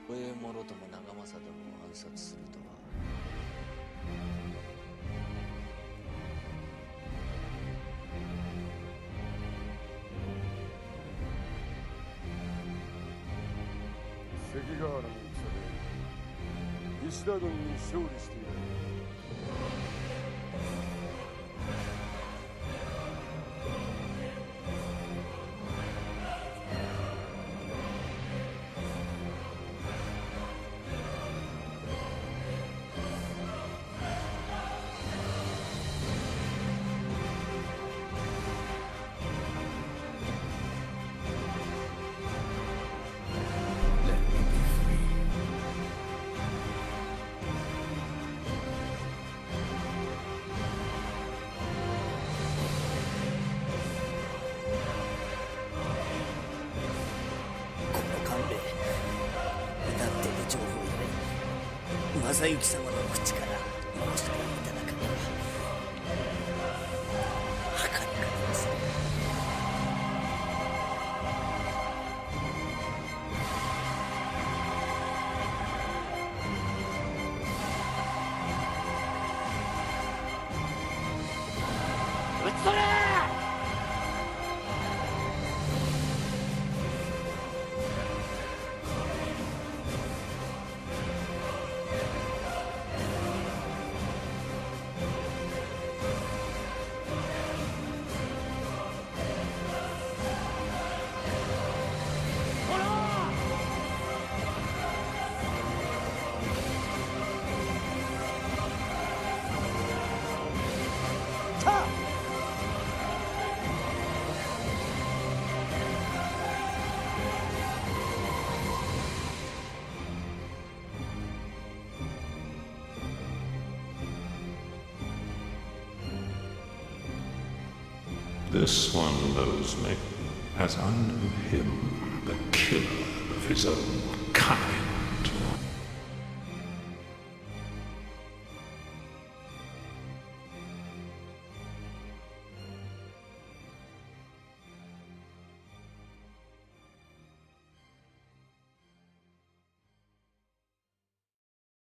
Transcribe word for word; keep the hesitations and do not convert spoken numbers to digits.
五右衛門とも長政殿を暗殺するとは。 関ヶ原の戦で石田軍に勝利している。 正行様の口から申していただくのははかなかですね。 撃ち取れ！ This one knows me, as I know him, the killer of his own kind.